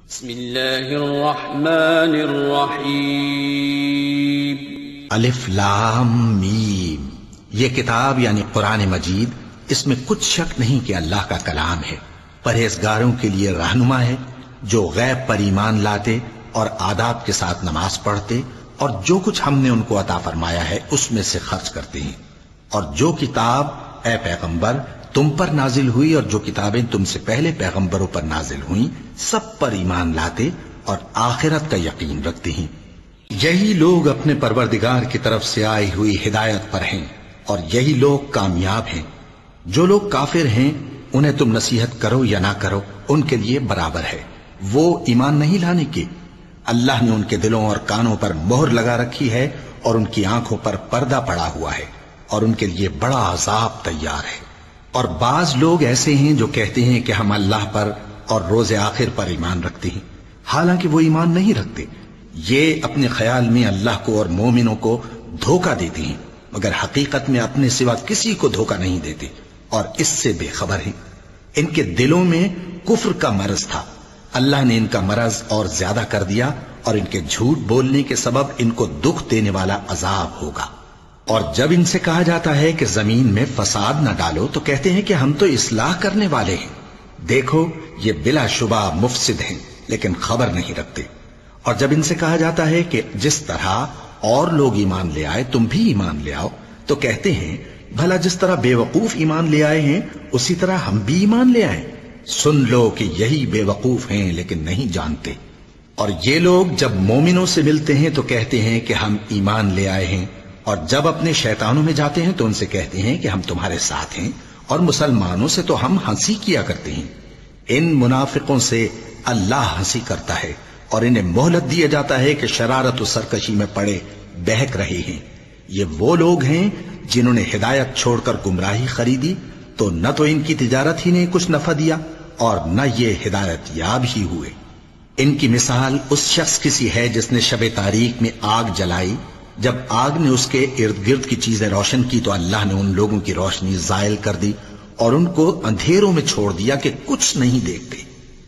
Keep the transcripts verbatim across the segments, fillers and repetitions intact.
بسم اللہ الرحمن الرحیم الف لام میم۔ یہ کتاب یعنی قرآن مجید، اس میں کچھ شک نہیں کہ اللہ کا کلام ہے، پرہیزگاروں کے لیے رہنما ہے، جو غیب پر ایمان لاتے اور آداب کے ساتھ نماز پڑھتے اور جو کچھ ہم نے ان کو عطا فرمایا ہے اس میں سے خرچ کرتے ہیں، اور جو کتاب اے پیغمبر تم پر نازل ہوئی اور جو کتابیں تم سے پہلے پیغمبروں پر نازل ہوئیں سب پر ایمان لاتے اور آخرت کا یقین رکھتے ہیں۔ یہی لوگ اپنے پروردگار کی طرف سے آئی ہوئی ہدایت پر ہیں اور یہی لوگ کامیاب ہیں۔ جو لوگ کافر ہیں انہیں تم نصیحت کرو یا نہ کرو ان کے لیے برابر ہے، وہ ایمان نہیں لانے کے۔ اللہ نے ان کے دلوں اور کانوں پر مہر لگا رکھی ہے اور ان کی آنکھوں پر پردہ پڑا ہوا ہے اور ان کے لیے بڑا عذاب تیار ہے۔ اور بعض لوگ ایسے ہیں جو کہتے ہیں کہ ہم اللہ پر اور روز آخر پر ایمان رکھتے ہیں، حالانکہ وہ ایمان نہیں رکھتے۔ یہ اپنے خیال میں اللہ کو اور مومنوں کو دھوکہ دیتے ہیں، مگر حقیقت میں اپنے سوا کسی کو دھوکہ نہیں دیتے اور اس سے بے خبر ہیں۔ ان کے دلوں میں کفر کا مرض تھا، اللہ نے ان کا مرض اور زیادہ کر دیا اور ان کے جھوٹ بولنے کے سبب ان کو دکھ دینے والا عذاب ہوگا۔ اور جب ان سے کہا جاتا ہے کہ زمین میں فساد نہ ڈالو تو کہتے ہیں کہ ہم تو اصلاح کرنے والے ہیں، دیکھو یہ بلا شبہ مفسد ہیں لیکن خبر نہیں رکھتے۔ اور جب ان سے کہا جاتا ہے کہ جس طرح اور لوگ ایمان لے آئے تم بھی ایمان لے آؤ تو کہتے ہیں بھلا جس طرح بے وقوف ایمان لے آئے ہیں اسی طرح ہم بھی ایمان لے آئیں۔ سن لو کہ یہی بے وقوف ہیں لیکن نہیں جانتے۔ اور یہ لوگ جب مومنوں سے ملتے ہیں تو کہتے ہیں کہ ہم ایمان لے آئے ہیں، اور جب اپنے شیطانوں میں جاتے ہیں تو ان سے کہتے ہیں کہ ہم تمہارے ساتھ ہیں، اور مسلمانوں سے تو ہم ہنسی کیا کرتے ہیں۔ ان منافقوں سے اللہ ہنسی کرتا ہے اور انہیں مہلت دیا جاتا ہے کہ شرارت و سرکشی میں پڑے بہک رہے ہیں۔ یہ وہ لوگ ہیں جنہوں نے ہدایت چھوڑ کر گمراہی خریدی، تو نہ تو ان کی تجارت ہی نے کچھ نفع دیا اور نہ یہ ہدایت یاب ہی ہوئے۔ ان کی مثال اس شخص کی سی ہے جس نے شب تاریک میں آگ جلائی، جب آگ نے اس کے ارد گرد کی چیزیں روشن کی تو اللہ نے ان لوگوں کی روشنی زائل کر دی اور ان کو اندھیروں میں چھوڑ دیا کہ کچھ نہیں دیکھتے۔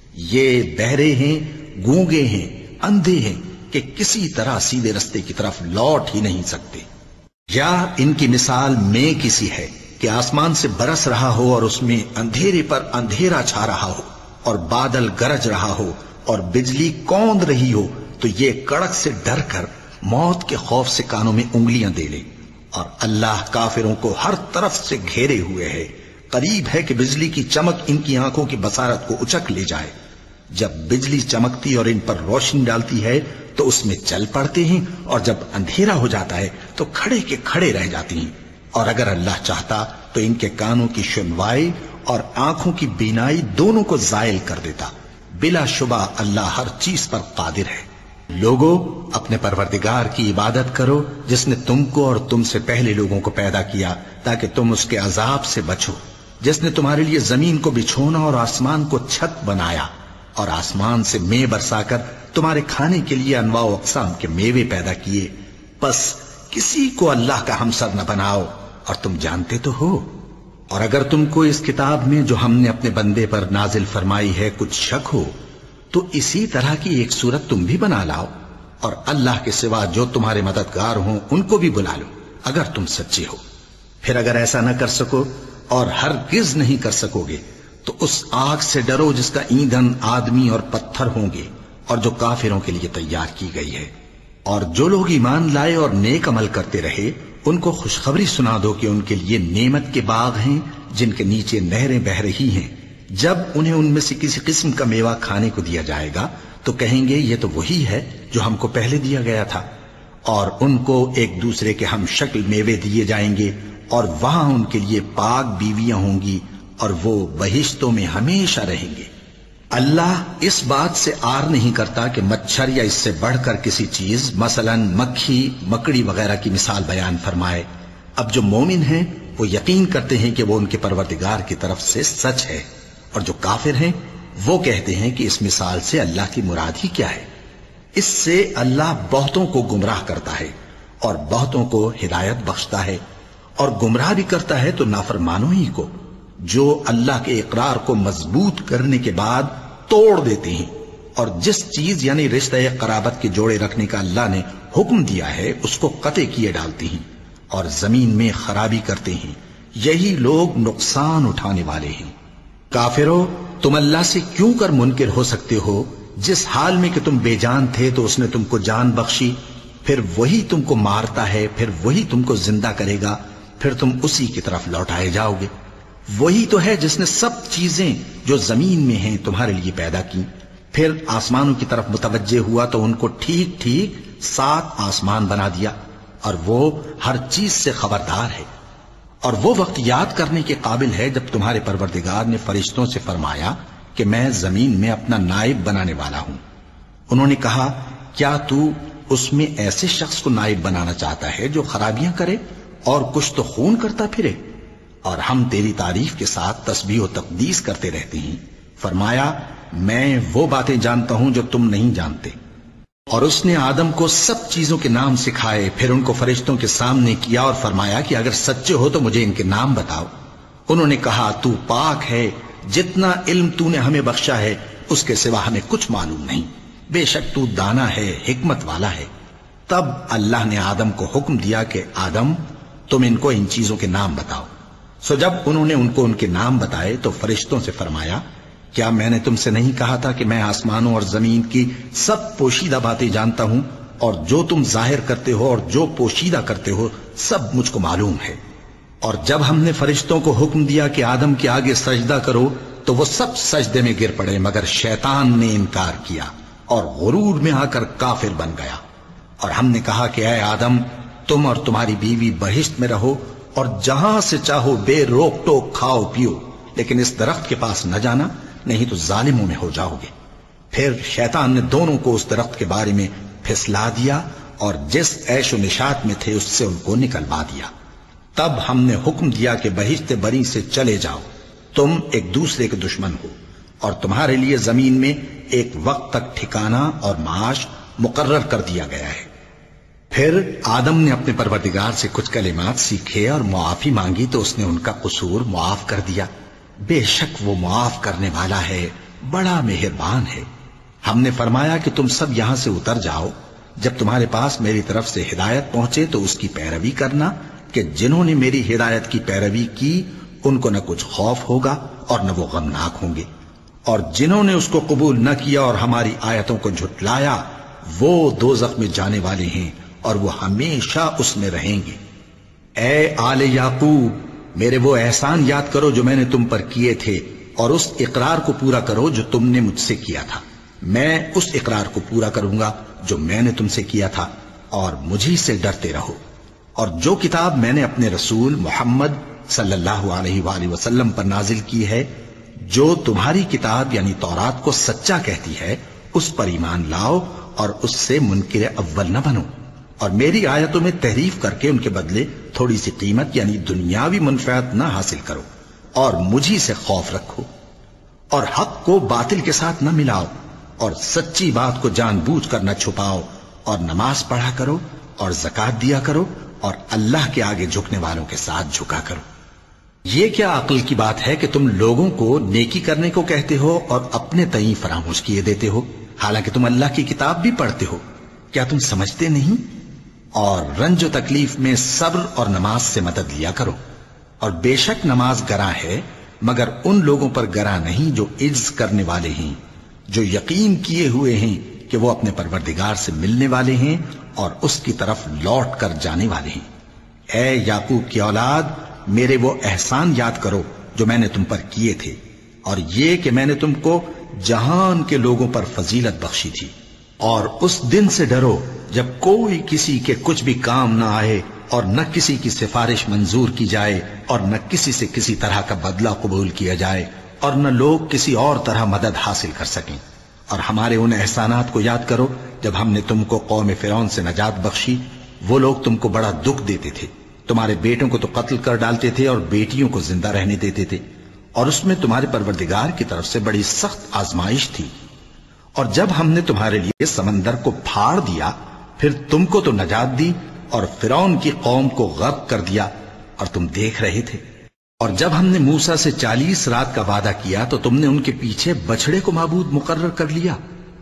یہ بہرے ہیں، گونگے ہیں، اندھے ہیں کہ کسی طرح سیدھے رستے کی طرف لوٹ ہی نہیں سکتے۔ یا ان کی مثال میں کسی ہے کہ آسمان سے برس رہا ہو اور اس میں اندھیرے پر اندھیرا چھا رہا ہو اور بادل گرج رہا ہو اور بجلی کوند رہی ہو تو یہ کڑک سے ڈر کر موت کے خوف سے کانوں میں انگلیاں دے لے۔ اور اللہ کافروں کو ہر طرف سے گھیرے ہوئے ہے، قریب ہے کہ بجلی کی چمک ان کی آنکھوں کی بصارت کو اچک لے جائے۔ جب بجلی چمکتی اور ان پر روشنی ڈالتی ہے تو اس میں چل پڑتے ہیں، اور جب اندھیرا ہو جاتا ہے تو کھڑے کے کھڑے رہ جاتے ہیں۔ اور اگر اللہ چاہتا تو ان کے کانوں کی سنوائی اور آنکھوں کی بینائی دونوں کو زائل کر دیتا۔ بلا شبہ اللہ ہر چیز پر قادر ہے۔ لوگو اپنے پروردگار کی عبادت کرو جس نے تم کو اور تم سے پہلے لوگوں کو پیدا کیا تاکہ تم اس کے عذاب سے بچو، جس نے تمہارے لیے زمین کو بچھونا اور آسمان کو چھت بنایا اور آسمان سے مے برسا کر تمہارے کھانے کے لیے انواع و اقسام کے میوے پیدا کیے۔ پس کسی کو اللہ کا ہمسر نہ بناؤ اور تم جانتے تو ہو۔ اور اگر تم کو اس کتاب میں جو ہم نے اپنے بندے پر نازل فرمائی ہے کچھ شک ہو تو اسی طرح کی ایک صورت تم بھی بنا لاؤ، اور اللہ کے سوا جو تمہارے مددگار ہوں ان کو بھی بلا لو اگر تم سچے ہو۔ پھر اگر ایسا نہ کر سکو اور ہرگز نہیں کر سکو گے تو اس آگ سے ڈرو جس کا ایندھن آدمی اور پتھر ہوں گے اور جو کافروں کے لیے تیار کی گئی ہے۔ اور جو لوگ ایمان لائے اور نیک عمل کرتے رہے ان کو خوشخبری سنا دو کہ ان کے لیے نعمت کے باغ ہیں جن کے نیچے نہریں بہہ رہی ہیں۔ جب انہیں ان میں سے کسی قسم کا میوہ کھانے کو دیا جائے گا تو کہیں گے یہ تو وہی ہے جو ہم کو پہلے دیا گیا تھا، اور ان کو ایک دوسرے کے ہم شکل میوے دیے جائیں گے اور وہاں ان کے لیے پاک بیویاں ہوں گی اور وہ بہشتوں میں ہمیشہ رہیں گے۔ اللہ اس بات سے آر نہیں کرتا کہ مچھر یا اس سے بڑھ کر کسی چیز مثلا مکھی مکڑی وغیرہ کی مثال بیان فرمائے۔ اب جو مومن ہیں وہ یقین کرتے ہیں کہ وہ ان کے پروردگار کی طرف سے سچ ہے، اور جو کافر ہیں وہ کہتے ہیں کہ اس مثال سے اللہ کی مراد ہی کیا ہے۔ اس سے اللہ بہتوں کو گمراہ کرتا ہے اور بہتوں کو ہدایت بخشتا ہے، اور گمراہ بھی کرتا ہے تو نافرمانوں ہی کو، جو اللہ کے اقرار کو مضبوط کرنے کے بعد توڑ دیتے ہیں اور جس چیز یعنی رشتہ قرابت کے جوڑے رکھنے کا اللہ نے حکم دیا ہے اس کو قطع کیے ڈالتے ہیں اور زمین میں خرابی کرتے ہیں، یہی لوگ نقصان اٹھانے والے ہیں۔ کافرو، تم اللہ سے کیوں کر منکر ہو سکتے ہو؟ جس حال میں کہ تم بے جان تھے تو اس نے تم کو جان بخشی، پھر وہی تم کو مارتا ہے، پھر وہی تم کو زندہ کرے گا، پھر تم اسی کی طرف لوٹائے جاؤ گے۔ وہی تو ہے جس نے سب چیزیں جو زمین میں ہیں تمہارے لیے پیدا کی، پھر آسمانوں کی طرف متوجہ ہوا تو ان کو ٹھیک ٹھیک سات آسمان بنا دیا، اور وہ ہر چیز سے خبردار ہے۔ اور وہ وقت یاد کرنے کے قابل ہے جب تمہارے پروردگار نے فرشتوں سے فرمایا کہ میں زمین میں اپنا نائب بنانے والا ہوں۔ انہوں نے کہا، کیا تو اس میں ایسے شخص کو نائب بنانا چاہتا ہے جو خرابیاں کرے اور کچھ تو خون کرتا پھرے؟ اور ہم تیری تعریف کے ساتھ تسبیح و تقدیس کرتے رہتے ہیں۔ فرمایا، میں وہ باتیں جانتا ہوں جو تم نہیں جانتے۔ اور اس نے آدم کو سب چیزوں کے نام سکھائے، پھر ان کو فرشتوں کے سامنے کیا اور فرمایا کہ اگر سچے ہو تو مجھے ان کے نام بتاؤ۔ انہوں نے کہا، تو پاک ہے، جتنا علم تو نے ہمیں بخشا ہے اس کے سوا ہمیں کچھ معلوم نہیں، بے شک تو دانا ہے، حکمت والا ہے۔ تب اللہ نے آدم کو حکم دیا کہ آدم، تم ان کو ان چیزوں کے نام بتاؤ۔ سو جب انہوں نے ان کو ان کے نام بتائے تو فرشتوں سے فرمایا، کیا میں نے تم سے نہیں کہا تھا کہ میں آسمانوں اور زمین کی سب پوشیدہ باتیں جانتا ہوں، اور جو تم ظاہر کرتے ہو اور جو پوشیدہ کرتے ہو سب مجھ کو معلوم ہے۔ اور جب ہم نے فرشتوں کو حکم دیا کہ آدم کے آگے سجدہ کرو تو وہ سب سجدے میں گر پڑے، مگر شیطان نے انکار کیا اور غرور میں آ کر کافر بن گیا۔ اور ہم نے کہا کہ اے آدم، تم اور تمہاری بیوی بہشت میں رہو اور جہاں سے چاہو بے روک ٹوک کھاؤ پیو، لیکن اس درخت کے پاس نہ جانا، نہیں تو ظالموں میں ہو جاؤ گے۔ پھر شیطان نے دونوں کو اس درخت کے بارے میں پھسلا دیا اور جس عیش و نشاط میں تھے اس سے ان کو نکلوا دیا۔ تب ہم نے حکم دیا کہ بہشت بری سے چلے جاؤ، تم ایک دوسرے کے دشمن ہو، اور تمہارے لیے زمین میں ایک وقت تک ٹھکانہ اور معاش مقرر کر دیا گیا ہے۔ پھر آدم نے اپنے پروردگار سے کچھ کلمات سیکھے اور معافی مانگی تو اس نے ان کا قصور معاف کر دیا۔ بے شک وہ معاف کرنے والا ہے، بڑا مہربان ہے۔ ہم نے فرمایا کہ تم سب یہاں سے اتر جاؤ، جب تمہارے پاس میری طرف سے ہدایت پہنچے تو اس کی پیروی کرنا، کہ جنہوں نے میری ہدایت کی پیروی کی ان کو نہ کچھ خوف ہوگا اور نہ وہ غمناک ہوں گے، اور جنہوں نے اس کو قبول نہ کیا اور ہماری آیتوں کو جھٹلایا وہ دوزخ میں جانے والے ہیں اور وہ ہمیشہ اس میں رہیں گے۔ اے آل یعقوب، میرے وہ احسان یاد کرو جو میں نے تم پر کیے تھے، اور اس اقرار کو پورا کرو جو تم نے مجھ سے کیا تھا۔ میں اس اقرار کو پورا کروں گا جو میں نے تم سے کیا تھا، اور مجھی سے ڈرتے رہو۔ اور جو کتاب میں نے اپنے رسول محمد صلی اللہ علیہ وآلہ وسلم پر نازل کی ہے، جو تمہاری کتاب یعنی تورات کو سچا کہتی ہے، اس پر ایمان لاؤ اور اس سے منکر اول نہ بنو، اور میری آیتوں میں تحریف کر کے ان کے بدلے تھوڑی سی قیمت یعنی دنیاوی منفعت نہ حاصل کرو، اور مجھی سے خوف رکھو، اور حق کو باطل کے ساتھ نہ ملاؤ، اور سچی بات کو جان بوجھ کر نہ چھپاؤ، اور نماز پڑھا کرو اور زکوٰۃ دیا کرو، اور اللہ کے آگے جھکنے والوں کے ساتھ جھکا کرو۔ یہ کیا عقل کی بات ہے کہ تم لوگوں کو نیکی کرنے کو کہتے ہو اور اپنے تئیں فراموش کیے دیتے ہو، حالانکہ تم اللہ کی کتاب بھی پڑھتے ہو؟ کیا تم سمجھتے نہیں؟ اور رنج و تکلیف میں صبر اور نماز سے مدد لیا کرو، اور بے شک نماز گراں ہے، مگر ان لوگوں پر گراں نہیں جو عجز کرنے والے ہیں، جو یقین کیے ہوئے ہیں کہ وہ اپنے پروردگار سے ملنے والے ہیں اور اس کی طرف لوٹ کر جانے والے ہیں۔ اے یعقوب کی اولاد، میرے وہ احسان یاد کرو جو میں نے تم پر کیے تھے، اور یہ کہ میں نے تم کو جہان کے لوگوں پر فضیلت بخشی تھی۔ اور اس دن سے ڈرو جب کوئی کسی کے کچھ بھی کام نہ آئے، اور نہ کسی کی سفارش منظور کی جائے، اور نہ کسی سے کسی طرح کا بدلہ قبول کیا جائے، اور نہ لوگ کسی اور طرح مدد حاصل کر سکیں۔ اور ہمارے ان احسانات کو یاد کرو جب ہم نے تم کو قوم فرعون سے نجات بخشی۔ وہ لوگ تم کو بڑا دکھ دیتے تھے، تمہارے بیٹوں کو تو قتل کر ڈالتے تھے اور بیٹیوں کو زندہ رہنے دیتے تھے، اور اس میں تمہارے پروردگار کی طرف سے بڑی سخت آزمائش تھی۔ اور جب ہم نے تمہارے لیے سمندر کو پھاڑ دیا، پھر تم کو تو نجات دی اور فرعون کی قوم کو غرق کر دیا، اور تم دیکھ رہے تھے۔ اور جب ہم نے موسیٰ سے چالیس رات کا وعدہ کیا تو تم نے ان کے پیچھے بچڑے کو معبود مقرر کر لیا،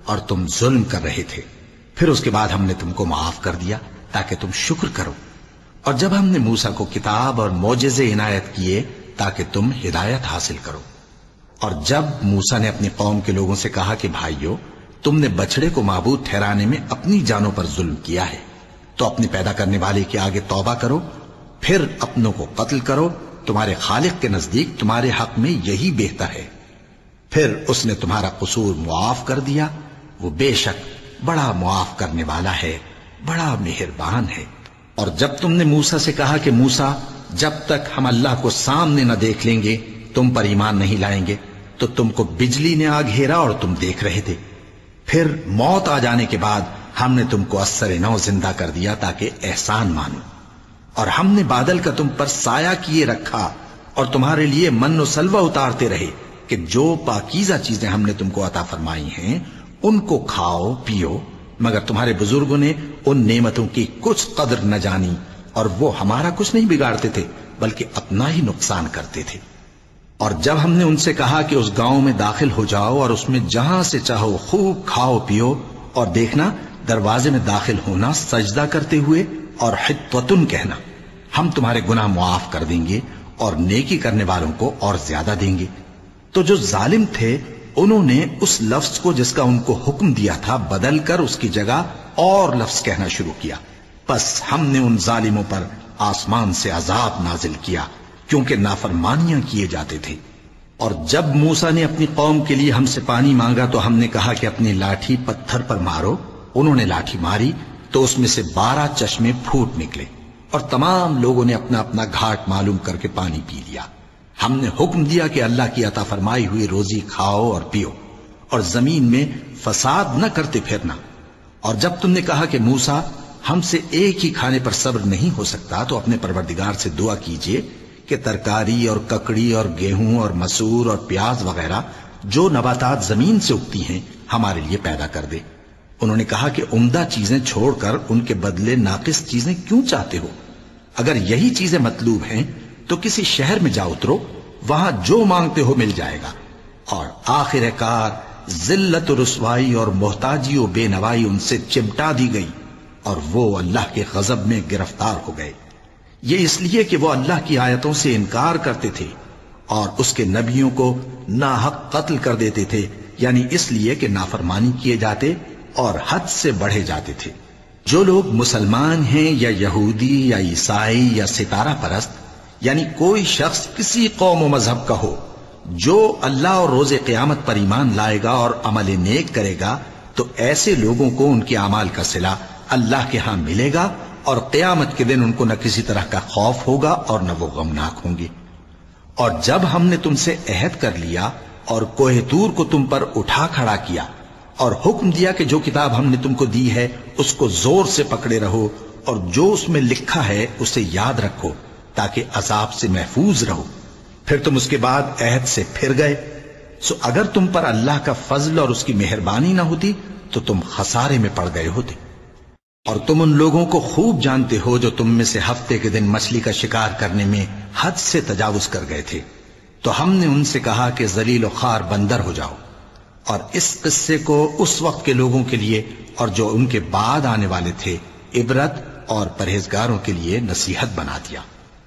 اور تم ظلم کر رہے تھے، پھر اس کے بعد ہم نے تم کو معاف کر دیا تاکہ تم شکر کرو، اور جب ہم نے موسیٰ کو کتاب اور معجزے عنایت کیے تاکہ تم ہدایت حاصل کرو۔ اور جب موسیٰ نے اپنی قوم کے لوگوں سے کہا کہ بھائیو، تم نے بچڑے کو معبود ٹھہرانے میں اپنی جانوں پر ظلم کیا ہے، تو اپنے پیدا کرنے والے کے آگے توبہ کرو، پھر اپنوں کو قتل کرو، تمہارے خالق کے نزدیک تمہارے حق میں یہی بہتر ہے۔ پھر اس نے تمہارا قصور معاف کر دیا، وہ بے شک بڑا معاف کرنے والا ہے، بڑا مہربان ہے۔ اور جب تم نے موسیٰ سے کہا کہ موسیٰ، جب تک ہم اللہ کو سامنے نہ دیکھ لیں گے تم پر ایمان نہیں لائیں گے، تو تم کو بجلی نے آ گھیرا اور تم دیکھ رہے تھے، پھر موت آ جانے کے بعد ہم نے تم کو اثر نو زندہ کر دیا تاکہ احسان مانو، اور ہم نے بادل کا تم پر سایہ کیے رکھا اور تمہارے لیے من و سلوہ اتارتے رہے کہ جو پاکیزہ چیزیں ہم نے تم کو عطا فرمائی ہیں ان کو کھاؤ پیو، مگر تمہارے بزرگوں نے ان نعمتوں کی کچھ قدر نہ جانی، اور وہ ہمارا کچھ نہیں بگاڑتے تھے بلکہ اپنا ہی نقصان کرتے تھے۔ اور جب ہم نے ان سے کہا کہ اس گاؤں میں داخل ہو جاؤ اور اس میں جہاں سے چاہو خوب کھاؤ پیو، اور دیکھنا دروازے میں داخل ہونا سجدہ کرتے ہوئے اور حطوتن کہنا، ہم تمہارے گناہ معاف کر دیں گے اور نیکی کرنے والوں کو اور زیادہ دیں گے، تو جو ظالم تھے انہوں نے اس لفظ کو جس کا ان کو حکم دیا تھا بدل کر اس کی جگہ اور لفظ کہنا شروع کیا، پس ہم نے ان ظالموں پر آسمان سے عذاب نازل کیا کیونکہ نافرمانیاں کیے جاتے تھے۔ اور جب موسیٰ نے اپنی قوم کے لیے ہم سے پانی مانگا تو ہم نے کہا کہ اپنی لاٹھی پتھر پر مارو، انہوں نے لاٹھی ماری تو اس میں سے بارہ چشمے پھوٹ نکلے، اور تمام لوگوں نے اپنا اپنا گھاٹ معلوم کر کے پانی پی لیا۔ ہم نے حکم دیا کہ اللہ کی عطا فرمائی ہوئی روزی کھاؤ اور پیو، اور زمین میں فساد نہ کرتے پھرنا۔ اور جب تم نے کہا کہ موسیٰ، ہم سے ایک ہی کھانے پر صبر نہیں ہو سکتا، تو اپنے پروردگار سے دعا کیجئے کہ ترکاری اور ککڑی اور گیہوں اور مسور اور پیاز وغیرہ جو نباتات زمین سے اگتی ہیں ہمارے لیے پیدا کر دے۔ انہوں نے کہا کہ عمدہ چیزیں چھوڑ کر ان کے بدلے ناقص چیزیں کیوں چاہتے ہو؟ اگر یہی چیزیں مطلوب ہیں تو کسی شہر میں جا اترو، وہاں جو مانگتے ہو مل جائے گا۔ اور آخر کار ذلت و رسوائی اور محتاجی و بے نوائی ان سے چمٹا دی گئی، اور وہ اللہ کے غضب میں گرفتار ہو گئے، یہ اس لیے کہ وہ اللہ کی آیتوں سے انکار کرتے تھے اور اس کے نبیوں کو ناحق قتل کر دیتے تھے، یعنی اس لیے کہ نافرمانی کیے جاتے اور حد سے بڑھے جاتے تھے۔ جو لوگ مسلمان ہیں یا یہودی یا عیسائی یا ستارہ پرست، یعنی کوئی شخص کسی قوم و مذہب کا ہو، جو اللہ اور روز قیامت پر ایمان لائے گا اور عمل نیک کرے گا، تو ایسے لوگوں کو ان کے اعمال کا صلہ اللہ کے ہاں ملے گا، اور قیامت کے دن ان کو نہ کسی طرح کا خوف ہوگا اور نہ وہ غمناک ہوں گے۔ اور جب ہم نے تم سے عہد کر لیا اور کوہ طور کو تم پر اٹھا کھڑا کیا اور حکم دیا کہ جو کتاب ہم نے تم کو دی ہے اس کو زور سے پکڑے رہو، اور جو اس میں لکھا ہے اسے یاد رکھو تاکہ عذاب سے محفوظ رہو، پھر تم اس کے بعد عہد سے پھر گئے، سو اگر تم پر اللہ کا فضل اور اس کی مہربانی نہ ہوتی تو تم خسارے میں پڑ گئے ہوتے۔ اور تم ان لوگوں کو خوب جانتے ہو جو تم میں سے ہفتے کے دن مچھلی کا شکار کرنے میں حد سے تجاوز کر گئے تھے، تو ہم نے ان سے کہا کہ ذلیل و خوار بندر ہو جاؤ، اور اس قصے کو اس وقت کے لوگوں کے لیے اور جو ان کے بعد آنے والے تھے عبرت اور پرہیزگاروں کے لیے نصیحت بنا دیا۔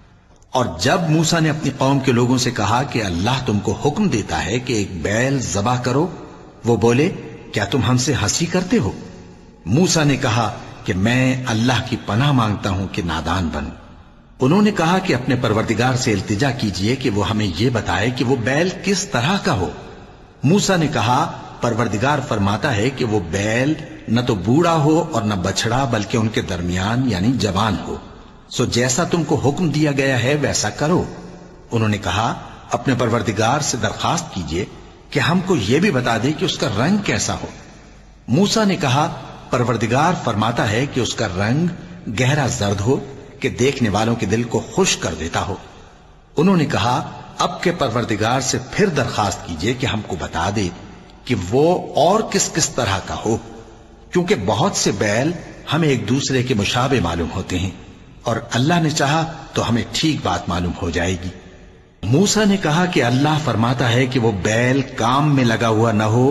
اور جب موسیٰ نے اپنی قوم کے لوگوں سے کہا کہ اللہ تم کو حکم دیتا ہے کہ ایک بیل ذبح کرو، وہ بولے کیا تم ہم سے ہنسی کرتے ہو؟ موسیٰ نے کہا کہ میں اللہ کی پناہ مانگتا ہوں کہ نادان بنوں۔ انہوں نے کہا کہ اپنے پروردگار سے التجا کیجئے کہ وہ ہمیں یہ بتائے کہ وہ بیل کس طرح کا ہو۔ موسیٰ نے کہا پروردگار فرماتا ہے کہ وہ بیل نہ تو بوڑھا ہو اور نہ بچڑا بلکہ ان کے درمیان یعنی جوان ہو، سو جیسا تم کو حکم دیا گیا ہے ویسا کرو۔ انہوں نے کہا اپنے پروردگار سے درخواست کیجئے کہ ہم کو یہ بھی بتا دے کہ اس کا رنگ کیسا ہو۔ موسیٰ نے کہا پروردگار فرماتا ہے کہ اس کا رنگ گہرا زرد ہو کہ دیکھنے والوں کے دل کو خوش کر دیتا ہو۔ انہوں نے کہا اب کے پروردگار سے پھر درخواست کیجئے کہ ہم کو بتا دے کہ وہ اور کس کس طرح کا ہو، کیونکہ بہت سے بیل ہمیں ایک دوسرے کے مشابہ معلوم ہوتے ہیں، اور اللہ نے چاہا تو ہمیں ٹھیک بات معلوم ہو جائے گی۔ موسیٰ نے کہا کہ اللہ فرماتا ہے کہ وہ بیل کام میں لگا ہوا نہ ہو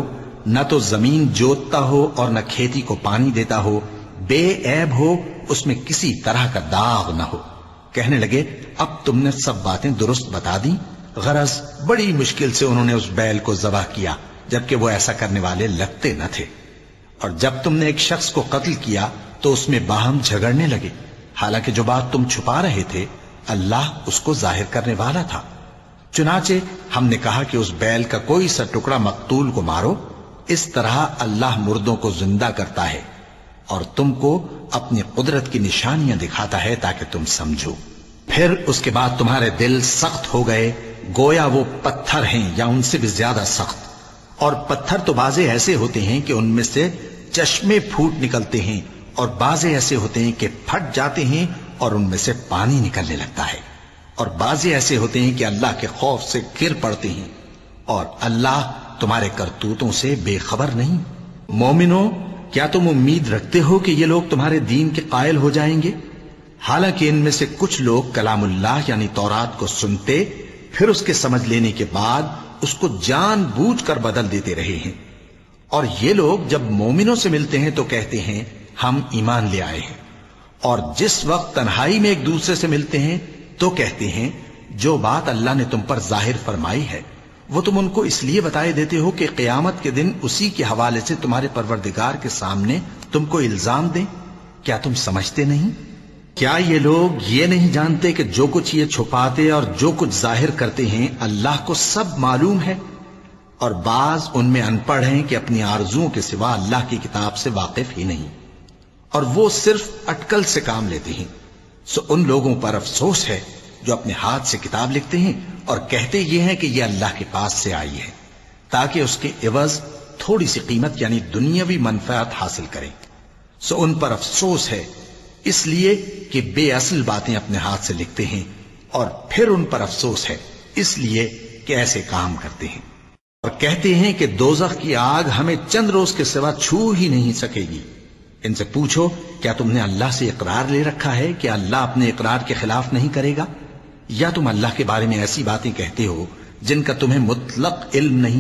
نہ تو زمین جوتتا ہو اور نہ کھیتی کو پانی دیتا ہو، بے عیب ہو، اس میں کسی طرح کا داغ نہ ہو۔ کہنے لگے اب تم نے سب باتیں درست بتا دی۔ غرض بڑی مشکل سے انہوں نے اس بیل کو ذبح کیا، جبکہ وہ ایسا کرنے والے لگتے نہ تھے۔ اور جب تم نے ایک شخص کو قتل کیا تو اس میں باہم جھگڑنے لگے، حالانکہ جو بات تم چھپا رہے تھے اللہ اس کو ظاہر کرنے والا تھا۔ چنانچہ ہم نے کہا کہ اس بیل کا کوئی سا ٹکڑا مقتول کو مارو، اس طرح اللہ مردوں کو زندہ کرتا ہے اور تم کو اپنی قدرت کی نشانیاں دکھاتا ہے تاکہ تم سمجھو۔ پھر اس کے بعد تمہارے دل سخت ہو گئے، گویا وہ پتھر ہیں یا ان سے بھی زیادہ سخت۔ اور پتھر تو بعضے ایسے ہوتے ہیں کہ ان میں سے چشمے پھوٹ نکلتے ہیں، اور بعضے ایسے ہوتے ہیں کہ پھٹ جاتے ہیں اور ان میں سے پانی نکلنے لگتا ہے، اور بعضے ایسے ہوتے ہیں کہ اللہ کے خوف سے گر پڑتے ہیں، اور اللہ تمہارے کرتوتوں سے بے خبر نہیں۔ مومنو، کیا تم امید رکھتے ہو کہ یہ لوگ تمہارے دین کے قائل ہو جائیں گے؟ حالانکہ ان میں سے کچھ لوگ کلام اللہ یعنی تورات کو سنتے، پھر اس کے سمجھ لینے کے بعد اس کو جان بوجھ کر بدل دیتے رہے ہیں۔ اور یہ لوگ جب مومنوں سے ملتے ہیں تو کہتے ہیں ہم ایمان لے آئے ہیں، اور جس وقت تنہائی میں ایک دوسرے سے ملتے ہیں تو کہتے ہیں جو بات اللہ نے تم پر ظاہر فرمائی ہے وہ تم ان کو اس لیے بتائے دیتے ہو کہ قیامت کے دن اسی کے حوالے سے تمہارے پروردگار کے سامنے تم کو الزام دیں۔ کیا تم سمجھتے نہیں؟ کیا یہ لوگ یہ نہیں جانتے کہ جو کچھ یہ چھپاتے اور جو کچھ ظاہر کرتے ہیں اللہ کو سب معلوم ہے؟ اور بعض ان میں ان پڑھ ہیں کہ اپنی آرزوؤں کے سوا اللہ کی کتاب سے واقف ہی نہیں، اور وہ صرف اٹکل سے کام لیتے ہیں۔ سو ان لوگوں پر افسوس ہے جو اپنے ہاتھ سے کتاب لکھتے ہیں اور کہتے یہ ہیں کہ یہ اللہ کے پاس سے آئی ہے، تاکہ اس کے عوض تھوڑی سی قیمت یعنی دنیاوی منفعت حاصل کریں۔ سو ان پر افسوس ہے اس لیے کہ بے اصل باتیں اپنے ہاتھ سے لکھتے ہیں، اور پھر ان پر افسوس ہے اس لیے کہ ایسے کام کرتے ہیں، اور کہتے ہیں کہ دوزخ کی آگ ہمیں چند روز کے سوا چھو ہی نہیں سکے گی۔ ان سے پوچھو کیا تم نے اللہ سے اقرار لے رکھا ہے کہ اللہ اپنے اقرار کے خلاف نہیں کرے گا؟ یا تم اللہ کے بارے میں ایسی باتیں کہتے ہو جن کا تمہیں مطلق علم نہیں؟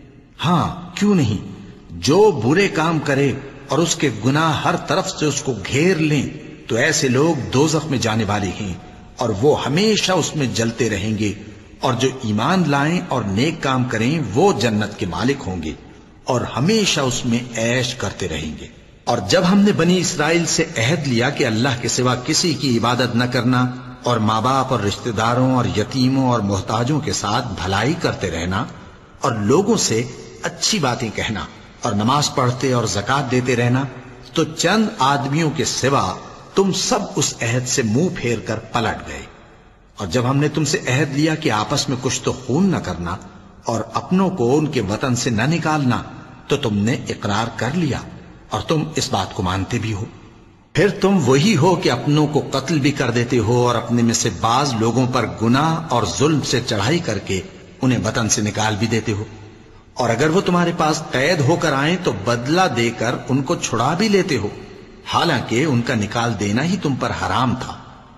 ہاں کیوں نہیں، جو برے کام کرے اور اس کے گناہ ہر طرف سے اس کو گھیر لیں تو ایسے لوگ دوزخ میں جانے والے ہیں، اور وہ ہمیشہ اس میں جلتے رہیں گے، اور جو ایمان لائیں اور نیک کام کریں وہ جنت کے مالک ہوں گے اور ہمیشہ اس میں عیش کرتے رہیں گے۔ اور جب ہم نے بنی اسرائیل سے عہد لیا کہ اللہ کے سوا کسی کی عبادت نہ کرنا، اور ماں باپ اور رشتہ داروں اور یتیموں اور محتاجوں کے ساتھ بھلائی کرتے رہنا، اور لوگوں سے اچھی باتیں کہنا، اور نماز پڑھتے اور زکوٰۃ دیتے رہنا، تو چند آدمیوں کے سوا تم سب اس عہد سے منہ پھیر کر پلٹ گئے۔ اور جب ہم نے تم سے عہد لیا کہ آپس میں کچھ تو خون نہ کرنا اور اپنوں کو ان کے وطن سے نہ نکالنا، تو تم نے اقرار کر لیا اور تم اس بات کو مانتے بھی ہو۔ پھر تم وہی ہو کہ اپنوں کو قتل بھی کر دیتے ہو اور اپنے میں سے بعض لوگوں پر گناہ اور ظلم سے چڑھائی کر کے انہیں وطن سے نکال بھی دیتے ہو، اور اگر وہ تمہارے پاس قید ہو کر آئیں تو بدلہ دے کر ان کو چھڑا بھی لیتے ہو، حالانکہ ان کا نکال دینا ہی تم پر حرام تھا۔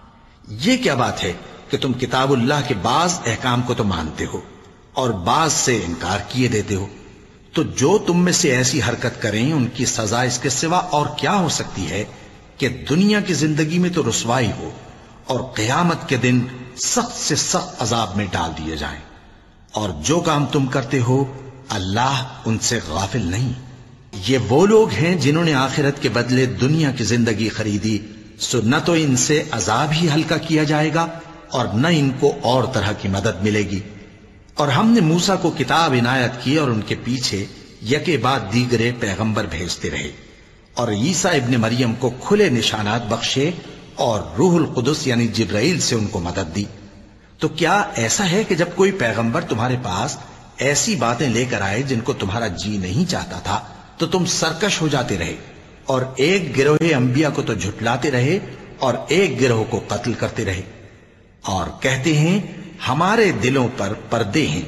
یہ کیا بات ہے کہ تم کتاب اللہ کے بعض احکام کو تو مانتے ہو اور بعض سے انکار کیے دیتے ہو؟ تو جو تم میں سے ایسی حرکت کریں ان کی سزا اس کے سوا اور کیا ہو سکتی ہے کہ دنیا کی زندگی میں تو رسوائی ہو اور قیامت کے دن سخت سے سخت عذاب میں ڈال دیے جائیں۔ اور جو کام تم کرتے ہو اللہ ان سے غافل نہیں۔ یہ وہ لوگ ہیں جنہوں نے آخرت کے بدلے دنیا کی زندگی خریدی، سو نہ تو ان سے عذاب ہی ہلکا کیا جائے گا اور نہ ان کو اور طرح کی مدد ملے گی۔ اور ہم نے موسیٰ کو کتاب عنایت کی اور ان کے پیچھے یکے بعد دیگرے پیغمبر بھیجتے رہے، اور عیسیٰ ابن مریم کو کھلے نشانات بخشے اور روح القدس یعنی جبرائیل سے ان کو مدد دی۔ تو کیا ایسا ہے کہ جب کوئی پیغمبر تمہارے پاس ایسی باتیں لے کر آئے جن کو تمہارا جی نہیں چاہتا تھا تو تم سرکش ہو جاتے رہے، اور ایک گروہ انبیاء کو تو جھٹلاتے رہے اور ایک گروہ کو قتل کرتے رہے، اور کہتے ہیں ہمارے دلوں پر پردے ہیں؟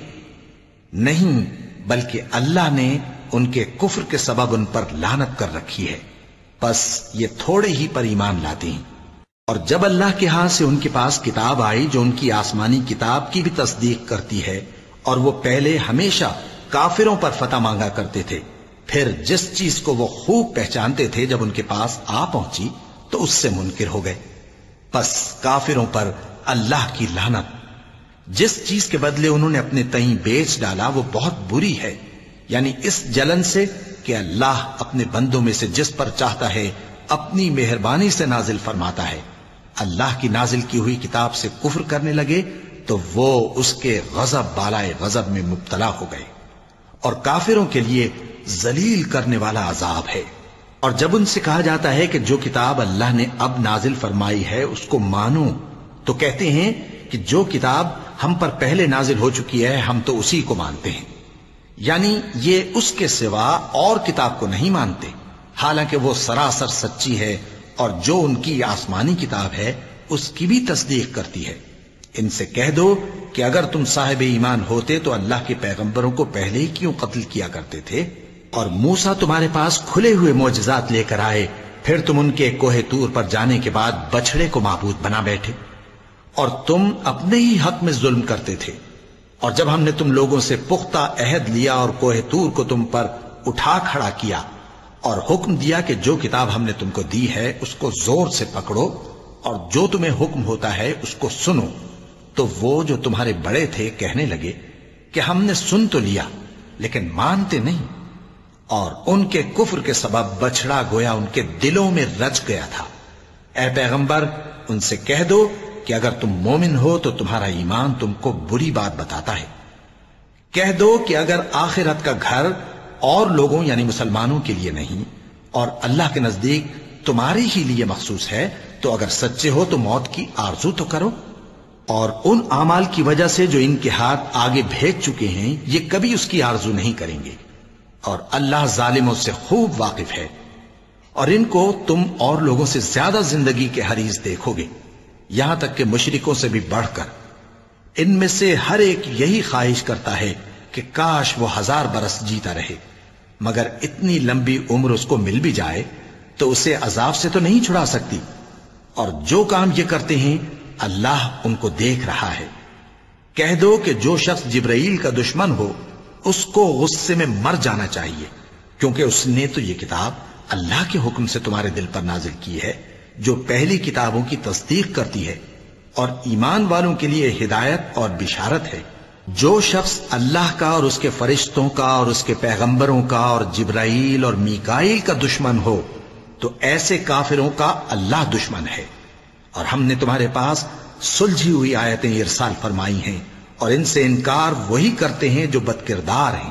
نہیں، بلکہ اللہ نے ان کے کفر کے سبب ان پر لعنت کر رکھی ہے، بس یہ تھوڑے ہی پر ایمان لاتے ہیں۔ اور جب اللہ کے ہاں سے ان کے پاس کتاب آئی جو ان کی آسمانی کتاب کی بھی تصدیق کرتی ہے، اور وہ پہلے ہمیشہ کافروں پر فتح مانگا کرتے تھے، پھر جس چیز کو وہ خوب پہچانتے تھے جب ان کے پاس آ پہنچی تو اس سے منکر ہو گئے. پس کافروں پر اللہ کی لعنت. جس چیز کے بدلے انہوں نے اپنے تئیں بیچ ڈالا وہ بہت بری ہے، یعنی اس جلن سے کہ اللہ اپنے بندوں میں سے جس پر چاہتا ہے اپنی مہربانی سے نازل فرماتا ہے. اللہ کی نازل کی ہوئی کتاب سے کفر کرنے لگے تو وہ اس کے غضب بالائے غضب میں مبتلا ہو گئے، اور کافروں کے لیے ذلیل کرنے والا عذاب ہے. اور جب ان سے کہا جاتا ہے کہ جو کتاب اللہ نے اب نازل فرمائی ہے اس کو مانو، تو کہتے ہیں کہ جو کتاب ہم پر پہلے نازل ہو چکی ہے ہم تو اسی کو مانتے ہیں، یعنی یہ اس کے سوا اور کتاب کو نہیں مانتے، حالانکہ وہ سراسر سچی ہے اور جو ان کی آسمانی کتاب ہے اس کی بھی تصدیق کرتی ہے. ان سے کہہ دو کہ اگر تم صاحب ایمان ہوتے تو اللہ کے پیغمبروں کو پہلے ہی کیوں قتل کیا کرتے تھے؟ اور موسیٰ تمہارے پاس کھلے ہوئے معجزات لے کر آئے، پھر تم ان کے کوہ طور پر جانے کے بعد بچڑے کو معبود بنا بیٹھے، اور تم اپنے ہی حق میں ظلم کرتے تھے. اور جب ہم نے تم لوگوں سے پختہ عہد لیا اور کوہ طور کو تم پر اٹھا کھڑا کیا اور حکم دیا کہ جو کتاب ہم نے تم کو دی ہے اس کو زور سے پکڑو اور جو تمہیں حکم ہوتا ہے اس کو سنو، تو وہ جو تمہارے بڑے تھے کہنے لگے کہ ہم نے سن تو لیا لیکن مانتے نہیں، اور ان کے کفر کے سبب بچڑا گویا ان کے دلوں میں رچ گیا تھا. اے پیغمبر ان سے کہہ دو کہ اگر تم مومن ہو تو تمہارا ایمان تم کو بری بات بتاتا ہے. کہہ دو کہ اگر آخرت کا گھر اور لوگوں یعنی مسلمانوں کے لیے نہیں اور اللہ کے نزدیک تمہارے ہی لیے مخصوص ہے تو اگر سچے ہو تو موت کی آرزو تو کرو، اور ان اعمال کی وجہ سے جو ان کے ہاتھ آگے بھیج چکے ہیں یہ کبھی اس کی آرزو نہیں کریں گے، اور اللہ ظالموں سے خوب واقف ہے. اور ان کو تم اور لوگوں سے زیادہ زندگی کے حریص دیکھو گے، یہاں تک کہ مشرکوں سے بھی بڑھ کر. ان میں سے ہر ایک یہی خواہش کرتا ہے کہ کاش وہ ہزار برس جیتا رہے، مگر اتنی لمبی عمر اس کو مل بھی جائے تو اسے عذاب سے تو نہیں چھڑا سکتی. اور جو کام یہ کرتے ہیں اللہ ان کو دیکھ رہا ہے. کہہ دو کہ جو شخص جبرائیل کا دشمن ہو اس کو غصے میں مر جانا چاہیے، کیونکہ اس نے تو یہ کتاب اللہ کے حکم سے تمہارے دل پر نازل کی ہے جو پہلی کتابوں کی تصدیق کرتی ہے اور ایمان والوں کے لیے ہدایت اور بشارت ہے. جو شخص اللہ کا اور اس کے فرشتوں کا اور اس کے پیغمبروں کا اور جبرائیل اور میکائیل کا دشمن ہو تو ایسے کافروں کا اللہ دشمن ہے. اور ہم نے تمہارے پاس سلجھی ہوئی آیتیں ارسال فرمائی ہیں اور ان سے انکار وہی کرتے ہیں جو بد کردار ہیں.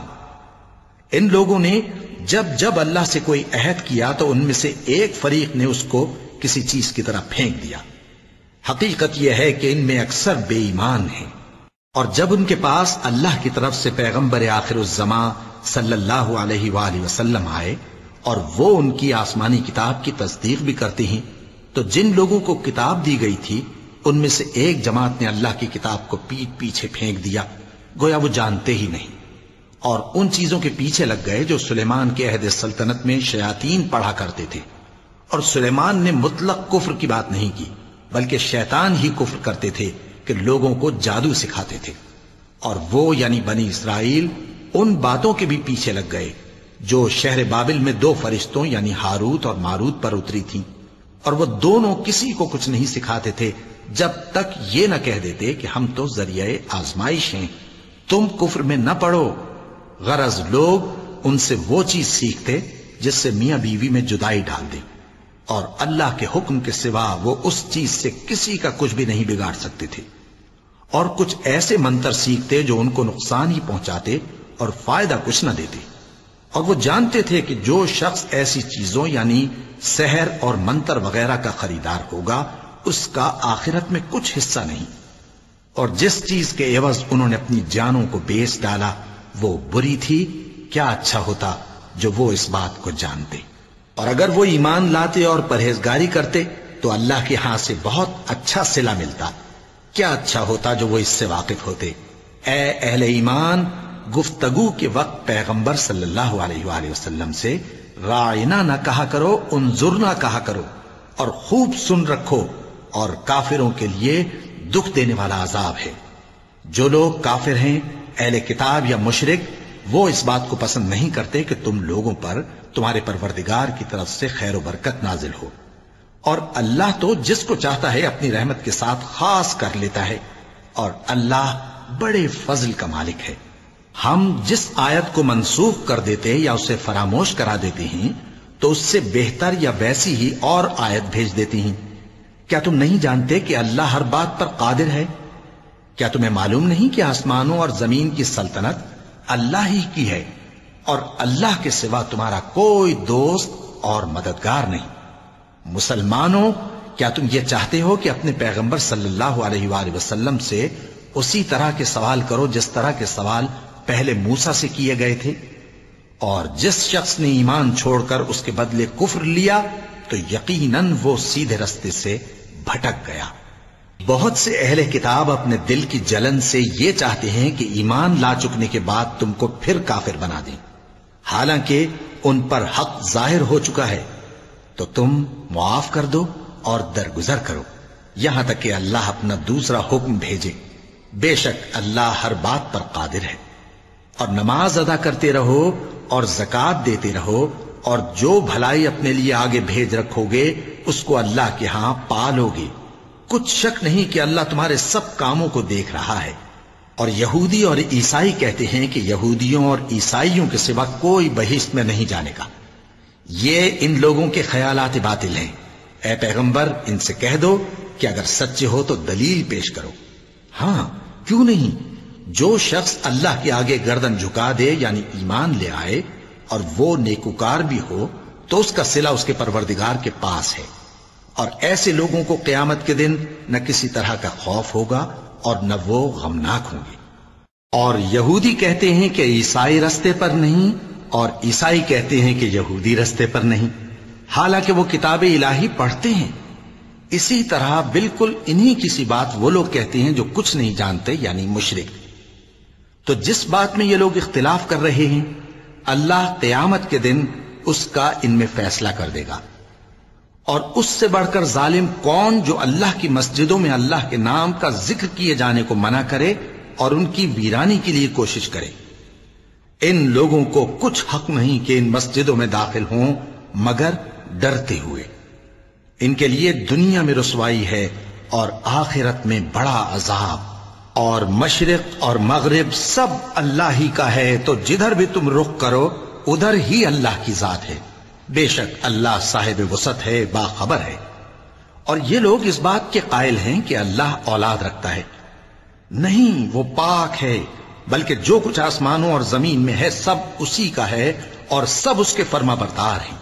ان لوگوں نے جب جب اللہ سے کوئی عہد کیا تو ان میں سے ایک فریق نے اس کو کسی چیز کی طرح پھینک دیا. حقیقت یہ ہے کہ ان میں اکثر بے ایمان ہیں. اور جب ان کے پاس اللہ کی طرف سے پیغمبر آخر الزماں صلی اللہ علیہ وآلہ وسلم آئے اور وہ ان کی آسمانی کتاب کی تصدیق بھی کرتے ہیں تو جن لوگوں کو کتاب دی گئی تھی ان میں سے ایک جماعت نے اللہ کی کتاب کو پیٹ پیچھے پھینک دیا گویا وہ جانتے ہی نہیں، اور ان چیزوں کے پیچھے لگ گئے جو سلیمان کے عہد سلطنت میں شیاطین پڑھا کرتے تھے. اور سلیمان نے مطلق کفر کی بات نہیں کی بلکہ شیطان ہی کفر کرتے تھے کہ لوگوں کو جادو سکھاتے تھے. اور وہ یعنی بنی اسرائیل ان باتوں کے بھی پیچھے لگ گئے جو شہر بابل میں دو فرشتوں یعنی ہاروت اور ماروت پر اتری تھیں، اور وہ دونوں کسی کو کچھ نہیں سکھاتے تھے جب تک یہ نہ کہہ دیتے کہ ہم تو ذریعہ آزمائش ہیں، تم کفر میں نہ پڑو. غرض لوگ ان سے وہ چیز سیکھتے جس سے میاں بیوی میں جدائی ڈال دے، اور اللہ کے حکم کے سوا وہ اس چیز سے کسی کا کچھ بھی نہیں بگاڑ سکتے تھے. اور کچھ ایسے منتر سیکھتے جو ان کو نقصان ہی پہنچاتے اور فائدہ کچھ نہ دیتے. اور وہ جانتے تھے کہ جو شخص ایسی چیزوں یعنی سحر اور منتر وغیرہ کا خریدار ہوگا اس کا آخرت میں کچھ حصہ نہیں، اور جس چیز کے عوض انہوں نے اپنی جانوں کو بیچ ڈالا وہ بری تھی. کیا اچھا ہوتا جو وہ اس بات کو جانتے. اور اگر وہ ایمان لاتے اور پرہیزگاری کرتے تو اللہ کے ہاں سے بہت اچھا صلہ ملتا. کیا اچھا ہوتا جو وہ اس سے واقف ہوتے. اے اہل ایمان، گفتگو کے وقت پیغمبر صلی اللہ علیہ وآلہ وسلم سے راعنا نہ کہا کرو، انظرنا کہا کرو، اور خوب سن رکھو، اور کافروں کے لیے دکھ دینے والا عذاب ہے. جو لوگ کافر ہیں، اہل کتاب یا مشرک، وہ اس بات کو پسند نہیں کرتے کہ تم لوگوں پر تمہارے پروردگار کی طرف سے خیر و برکت نازل ہو، اور اللہ تو جس کو چاہتا ہے اپنی رحمت کے ساتھ خاص کر لیتا ہے، اور اللہ بڑے فضل کا مالک ہے۔ ہم جس آیت کو منسوخ کر دیتے یا اسے فراموش کرا دیتے ہیں تو اس سے بہتر یا ویسی ہی اور آیت بھیج دیتی ہیں۔ کیا تم نہیں جانتے کہ اللہ ہر بات پر قادر ہے؟ کیا تمہیں معلوم نہیں کہ آسمانوں اور زمین کی سلطنت اللہ ہی کی ہے، اور اللہ کے سوا تمہارا کوئی دوست اور مددگار نہیں؟ مسلمانوں، کیا تم یہ چاہتے ہو کہ اپنے پیغمبر صلی اللہ علیہ وآلہ وسلم سے اسی طرح کے سوال کرو جس طرح کے سوال پہلے موسیٰ سے کیے گئے تھے؟ اور جس شخص نے ایمان چھوڑ کر اس کے بدلے کفر لیا تو یقیناً وہ سیدھے رستے سے بھٹک گیا۔ بہت سے اہل کتاب اپنے دل کی جلن سے یہ چاہتے ہیں کہ ایمان لا چکنے کے بعد تم کو پھر کافر بنا دیں، حالانکہ ان پر حق ظاہر ہو چکا ہے۔ تو تم معاف کر دو اور درگزر کرو یہاں تک کہ اللہ اپنا دوسرا حکم بھیجے۔ بے شک اللہ ہر بات پر قادر ہے۔ اور نماز ادا کرتے رہو اور زکوٰۃ دیتے رہو، اور جو بھلائی اپنے لیے آگے بھیج رکھو گے اس کو اللہ کے ہاں پالو گے۔ کچھ شک نہیں کہ اللہ تمہارے سب کاموں کو دیکھ رہا ہے۔ اور یہودی اور عیسائی کہتے ہیں کہ یہودیوں اور عیسائیوں کے سوا کوئی بہشت میں نہیں جانے کا۔ یہ ان لوگوں کے خیالات باطل ہیں۔ اے پیغمبر، ان سے کہہ دو کہ اگر سچے ہو تو دلیل پیش کرو۔ ہاں، کیوں نہیں؟ جو شخص اللہ کے آگے گردن جھکا دے یعنی ایمان لے آئے اور وہ نیکوکار بھی ہو تو اس کا صلہ اس کے پروردگار کے پاس ہے، اور ایسے لوگوں کو قیامت کے دن نہ کسی طرح کا خوف ہوگا اور نہ وہ غمناک ہوں گے۔ اور یہودی کہتے ہیں کہ عیسائی رستے پر نہیں، اور عیسائی کہتے ہیں کہ یہودی رستے پر نہیں، حالانکہ وہ کتاب الہی پڑھتے ہیں۔ اسی طرح بالکل انہی کسی بات وہ لوگ کہتے ہیں جو کچھ نہیں جانتے یعنی مشرک۔ تو جس بات میں یہ لوگ اختلاف کر رہے ہیں اللہ قیامت کے دن اس کا ان میں فیصلہ کر دے گا۔ اور اس سے بڑھ کر ظالم کون جو اللہ کی مسجدوں میں اللہ کے نام کا ذکر کیے جانے کو منع کرے اور ان کی ویرانی کے لیے کوشش کرے۔ ان لوگوں کو کچھ حق نہیں کہ ان مسجدوں میں داخل ہوں مگر ڈرتے ہوئے۔ ان کے لیے دنیا میں رسوائی ہے اور آخرت میں بڑا عذاب۔ اور مشرق اور مغرب سب اللہ ہی کا ہے، تو جدھر بھی تم رخ کرو ادھر ہی اللہ کی ذات ہے۔ بے شک اللہ صاحب وسعت ہے، باخبر ہے۔ اور یہ لوگ اس بات کے قائل ہیں کہ اللہ اولاد رکھتا ہے۔ نہیں، وہ پاک ہے، بلکہ جو کچھ آسمانوں اور زمین میں ہے سب اسی کا ہے اور سب اس کے فرما بردار ہیں۔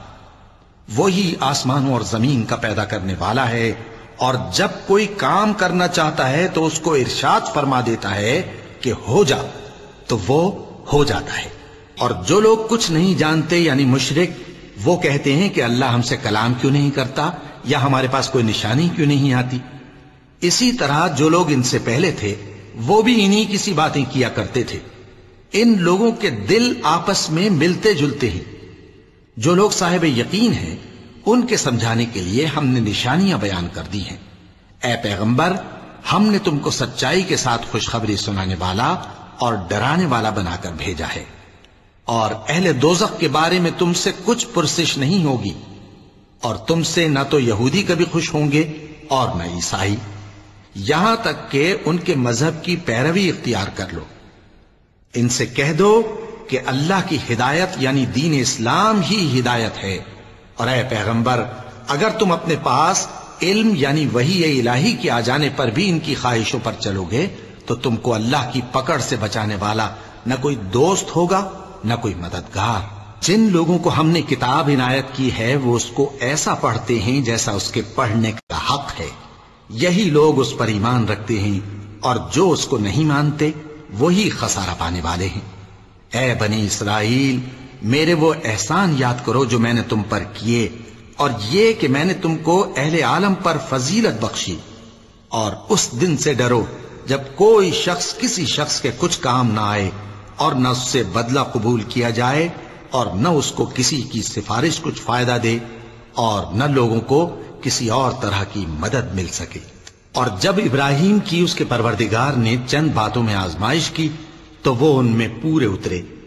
وہی آسمانوں اور زمین کا پیدا کرنے والا ہے، اور جب کوئی کام کرنا چاہتا ہے تو اس کو ارشاد فرما دیتا ہے کہ ہو جا، تو وہ ہو جاتا ہے۔ اور جو لوگ کچھ نہیں جانتے یعنی مشرک، وہ کہتے ہیں کہ اللہ ہم سے کلام کیوں نہیں کرتا یا ہمارے پاس کوئی نشانی کیوں نہیں آتی۔ اسی طرح جو لوگ ان سے پہلے تھے وہ بھی انہی کسی باتیں کیا کرتے تھے۔ ان لوگوں کے دل آپس میں ملتے جلتے ہیں۔ جو لوگ صاحب یقین ہیں ان کے سمجھانے کے لیے ہم نے نشانیاں بیان کر دی ہیں۔ اے پیغمبر، ہم نے تم کو سچائی کے ساتھ خوشخبری سنانے والا اور ڈرانے والا بنا کر بھیجا ہے، اور اہل دوزخ کے بارے میں تم سے کچھ پرسش نہیں ہوگی، اور تم سے نہ تو یہودی کبھی خوش ہوں گے اور نہ عیسائی، یہاں تک کہ ان کے مذہب کی پیروی اختیار کر لو۔ ان سے کہہ دو کہ اللہ کی ہدایت یعنی دین اسلام ہی ہدایت ہے، اور اے پیغمبر اگر تم اپنے پاس علم یعنی وحی الہی کے آ جانے پر بھی ان کی خواہشوں پر چلو گے تو تم کو اللہ کی پکڑ سے بچانے والا نہ کوئی دوست ہوگا نہ کوئی مددگار۔ جن لوگوں کو ہم نے کتاب عنایت کی ہے وہ اس کو ایسا پڑھتے ہیں جیسا اس کے پڑھنے کا حق ہے، یہی لوگ اس پر ایمان رکھتے ہیں، اور جو اس کو نہیں مانتے وہی خسارہ پانے والے ہیں۔ اے بنی اسرائیل، میرے وہ احسان یاد کرو جو میں نے تم پر کیے، اور یہ کہ میں نے تم کو اہل عالم پر فضیلت بخشی، اور اس دن سے ڈرو جب کوئی شخص کسی شخص کے کچھ کام نہ آئے اور نہ اس سے بدلہ قبول کیا جائے اور نہ اس کو کسی کی سفارش کچھ فائدہ دے اور نہ لوگوں کو کسی اور طرح کی مدد مل سکے۔ اور جب ابراہیم کی اس کے پروردگار نے چند باتوں میں آزمائش کی تو وہ ان میں پورے اترے،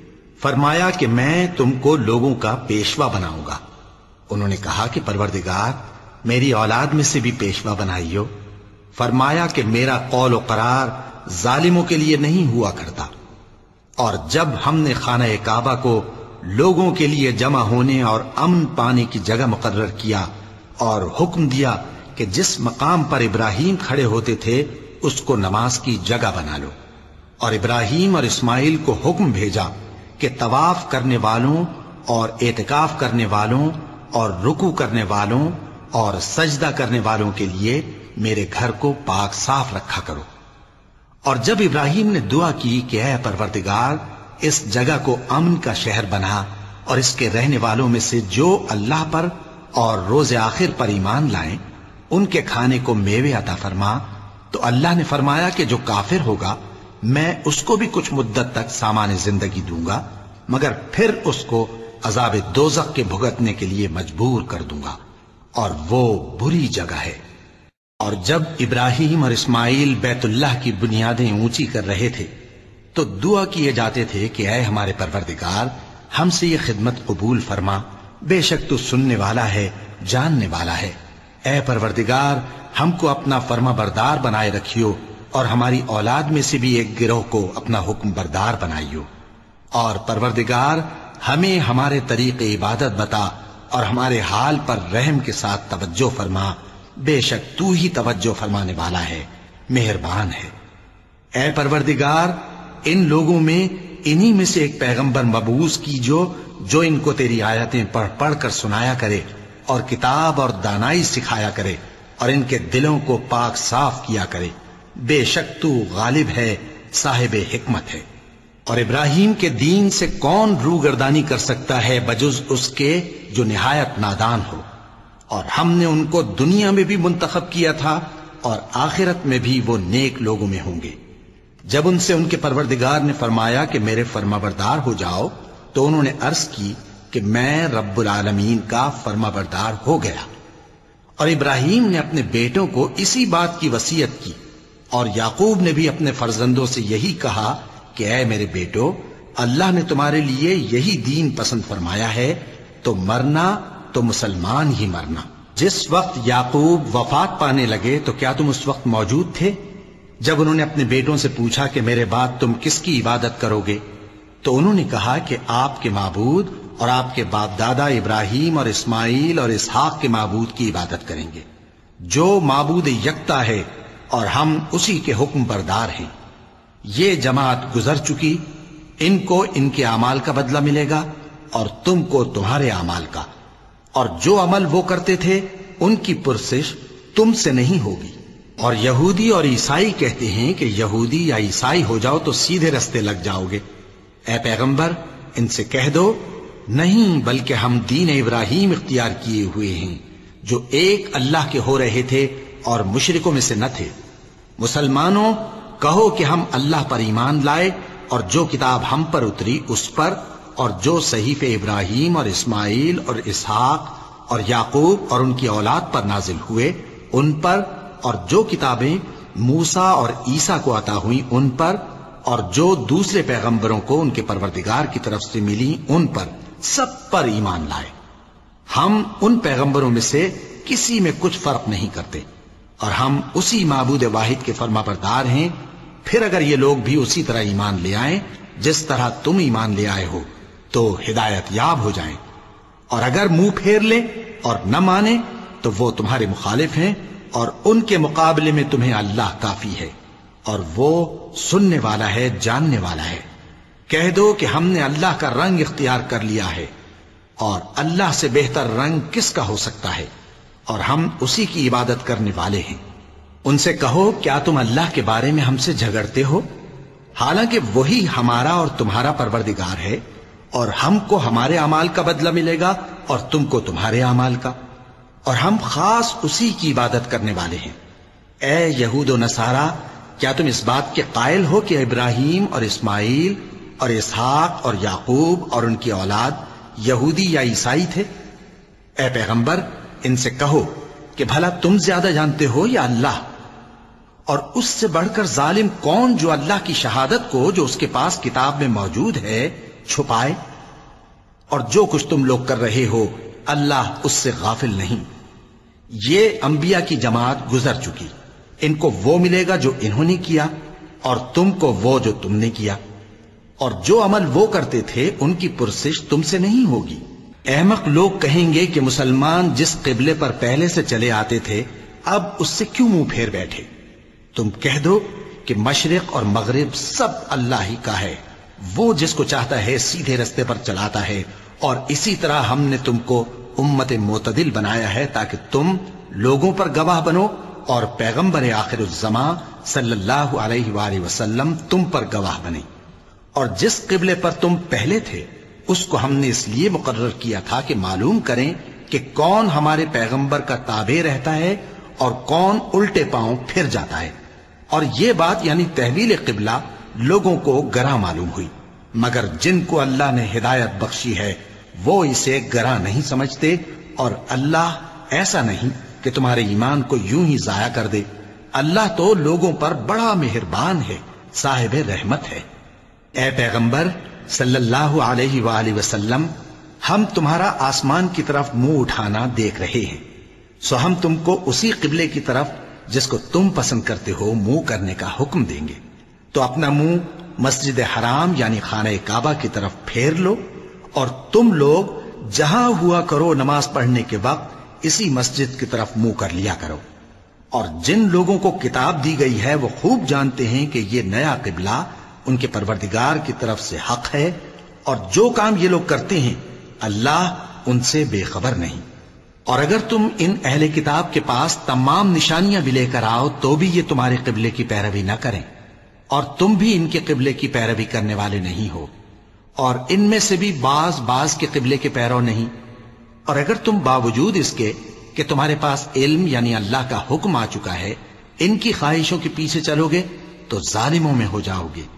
فرمایا کہ میں تم کو لوگوں کا پیشوا بناؤں گا۔ انہوں نے کہا کہ پروردگار میری اولاد میں سے بھی پیشوا بنائیو۔ فرمایا کہ میرا قول و قرار ظالموں کے لیے نہیں ہوا کرتا۔ اور جب ہم نے خانہ کعبہ کو لوگوں کے لیے جمع ہونے اور امن پانے کی جگہ مقرر کیا اور حکم دیا کہ جس مقام پر ابراہیم کھڑے ہوتے تھے اس کو نماز کی جگہ بنا لو، اور ابراہیم اور اسماعیل کو حکم بھیجا کہ طواف کرنے والوں اور اعتکاف کرنے والوں اور رکوع کرنے والوں اور سجدہ کرنے والوں کے لیے میرے گھر کو پاک صاف رکھا کرو۔ اور جب ابراہیم نے دعا کی کہ اے پروردگار اس جگہ کو امن کا شہر بنا اور اس کے رہنے والوں میں سے جو اللہ پر اور روز آخر پر ایمان لائیں ان کے کھانے کو میوے عطا فرما، تو اللہ نے فرمایا کہ جو کافر ہوگا میں اس کو بھی کچھ مدت تک سامان زندگی دوں گا، مگر پھر اس کو عذاب دوزخ کے بھگتنے کے لیے مجبور کر دوں گا، اور وہ بری جگہ ہے۔ اور جب ابراہیم اور اسماعیل بیت اللہ کی بنیادیں اونچی کر رہے تھے تو دعا کیے جاتے تھے کہ اے ہمارے پروردگار ہم سے یہ خدمت قبول فرما، بے شک تو سننے والا ہے، جاننے والا ہے۔ اے پروردگار ہم کو اپنا فرما بردار بنائے رکھیو، اور ہماری اولاد میں سے بھی ایک گروہ کو اپنا حکم بردار بنائیو، اور پروردگار ہمیں ہمارے طریق عبادت بتا اور ہمارے حال پر رحم کے ساتھ توجہ فرما، بے شک تو ہی توجہ فرمانے والا ہے، مہربان ہے۔ اے پروردگار ان لوگوں میں انہی میں سے ایک پیغمبر مبعوث کیجو جو ان کو تیری آیتیں پڑھ پڑھ کر سنایا کرے اور کتاب اور دانائی سکھایا کرے اور ان کے دلوں کو پاک صاف کیا کرے، بے شک تو غالب ہے، صاحب حکمت ہے۔ اور ابراہیم کے دین سے کون روگردانی کر سکتا ہے بجز اس کے جو نہایت نادان ہو، اور ہم نے ان کو دنیا میں بھی منتخب کیا تھا اور آخرت میں بھی وہ نیک لوگوں میں ہوں گے۔ جب ان سے ان کے پروردگار نے فرمایا کہ میرے فرما بردار ہو جاؤ تو انہوں نے عرض کی کہ میں رب العالمین کا فرما بردار ہو گیا۔ اور ابراہیم نے اپنے بیٹوں کو اسی بات کی وصیت کی، اور یعقوب نے بھی اپنے فرزندوں سے یہی کہا کہ اے میرے بیٹو، اللہ نے تمہارے لیے یہی دین پسند فرمایا ہے، تو مرنا تو مسلمان ہی مرنا۔ جس وقت یعقوب وفات پانے لگے تو کیا تم اس وقت موجود تھے جب انہوں نے اپنے بیٹوں سے پوچھا کہ میرے بعد تم کس کی عبادت کرو گے؟ تو انہوں نے کہا کہ آپ کے معبود اور آپ کے باپ دادا ابراہیم اور اسماعیل اور اسحاق کے معبود کی عبادت کریں گے، جو معبود یکتا ہے اور ہم اسی کے حکم بردار ہیں۔ یہ جماعت گزر چکی، ان کو ان کے اعمال کا بدلہ ملے گا اور تم کو تمہارے اعمال کا، اور جو عمل وہ کرتے تھے ان کی پرسش تم سے نہیں ہوگی۔ اور یہودی اور عیسائی کہتے ہیں کہ یہودی یا عیسائی ہو جاؤ تو سیدھے رستے لگ جاؤ گے۔ اے پیغمبر ان سے کہہ دو نہیں، بلکہ ہم دین ابراہیم اختیار کیے ہوئے ہیں جو ایک اللہ کے ہو رہے تھے اور مشرکوں میں سے نہ تھے۔ مسلمانوں کہو کہ ہم اللہ پر ایمان لائے اور جو کتاب ہم پر اتری اس پر، اور جو صحیفے ابراہیم اور اسماعیل اور اسحاق اور یعقوب اور ان کی اولاد پر نازل ہوئے ان پر، اور جو کتابیں موسیٰ اور عیسیٰ کو عطا ہوئیں ان پر، اور جو دوسرے پیغمبروں کو ان کے پروردگار کی طرف سے ملی ان پر، سب پر ایمان لائے۔ ہم ان پیغمبروں میں سے کسی میں کچھ فرق نہیں کرتے، اور ہم اسی معبود واحد کے فرما بردار ہیں۔ پھر اگر یہ لوگ بھی اسی طرح ایمان لے آئیں جس طرح تم ایمان لے آئے ہو تو ہدایت یاب ہو جائیں، اور اگر منہ پھیر لیں اور نہ مانے تو وہ تمہارے مخالف ہیں، اور ان کے مقابلے میں تمہیں اللہ کافی ہے، اور وہ سننے والا ہے، جاننے والا ہے۔ کہہ دو کہ ہم نے اللہ کا رنگ اختیار کر لیا ہے، اور اللہ سے بہتر رنگ کس کا ہو سکتا ہے، اور ہم اسی کی عبادت کرنے والے ہیں۔ ان سے کہو کیا تم اللہ کے بارے میں ہم سے جھگڑتے ہو، حالانکہ وہی ہمارا اور تمہارا پروردگار ہے، اور ہم کو ہمارے اعمال کا بدلہ ملے گا اور تم کو تمہارے اعمال کا، اور ہم خاص اسی کی عبادت کرنے والے ہیں۔ اے یہود و نصارا، کیا تم اس بات کے قائل ہو کہ ابراہیم اور اسماعیل اور اسحاق اور یعقوب اور ان کی اولاد یہودی یا عیسائی تھے؟ اے پیغمبر ان سے کہو کہ بھلا تم زیادہ جانتے ہو یا اللہ؟ اور اس سے بڑھ کر ظالم کون جو اللہ کی شہادت کو جو اس کے پاس کتاب میں موجود ہے چھپائے؟ اور جو کچھ تم لوگ کر رہے ہو اللہ اس سے غافل نہیں۔ یہ انبیاء کی جماعت گزر چکی، ان کو وہ ملے گا جو انہوں نے کیا، اور تم کو وہ جو تم نے کیا، اور جو عمل وہ کرتے تھے ان کی پرسش تم سے نہیں ہوگی۔ احمق لوگ کہیں گے کہ مسلمان جس قبلے پر پہلے سے چلے آتے تھے اب اس سے کیوں منہ پھیر بیٹھے؟ تم کہہ دو کہ مشرق اور مغرب سب اللہ ہی کا ہے، وہ جس کو چاہتا ہے سیدھے رستے پر چلاتا ہے، اور اسی طرح ہم نے تم کو امت معتدل بنایا ہے تاکہ تم لوگوں پر گواہ بنو اور پیغمبر آخر الزماں صلی اللہ علیہ وآلہ وسلم تم پر گواہ بنے۔ اور جس قبلے پر تم پہلے تھے اس کو ہم نے اس لیے مقرر کیا تھا کہ معلوم کریں کہ کون ہمارے پیغمبر کا تابع رہتا ہے اور کون الٹے پاؤں پھر جاتا ہے۔ اور یہ بات یعنی تحویل قبلہ لوگوں کو گراں معلوم ہوئی، مگر جن کو اللہ نے ہدایت بخشی ہے وہ اسے گراں نہیں سمجھتے، اور اللہ ایسا نہیں کہ تمہارے ایمان کو یوں ہی ضائع کر دے۔ اللہ تو لوگوں پر بڑا مہربان ہے، صاحب رحمت ہے۔ اے پیغمبر صلی اللہ علیہ وآلہ وسلم، ہم تمہارا آسمان کی طرف منہ اٹھانا دیکھ رہے ہیں، سو ہم تم کو اسی قبلے کی طرف جس کو تم پسند کرتے ہو منہ کرنے کا حکم دیں گے، تو اپنا منہ مسجد حرام یعنی خانہ کعبہ کی طرف پھیر لو، اور تم لوگ جہاں ہوا کرو نماز پڑھنے کے وقت اسی مسجد کی طرف منہ کر لیا کرو۔ اور جن لوگوں کو کتاب دی گئی ہے وہ خوب جانتے ہیں کہ یہ نیا قبلہ ان کے پروردگار کی طرف سے حق ہے، اور جو کام یہ لوگ کرتے ہیں اللہ ان سے بے خبر نہیں۔ اور اگر تم ان اہل کتاب کے پاس تمام نشانیاں بھی لے کر آؤ تو بھی یہ تمہارے قبلے کی پیروی نہ کریں، اور تم بھی ان کے قبلے کی پیروی کرنے والے نہیں ہو، اور ان میں سے بھی بعض بعض کے قبلے کے پیرو نہیں۔ اور اگر تم باوجود اس کے کہ تمہارے پاس علم یعنی اللہ کا حکم آ چکا ہے ان کی خواہشوں کے پیچھے چلو گے تو ظالموں میں ہو جاؤ گے۔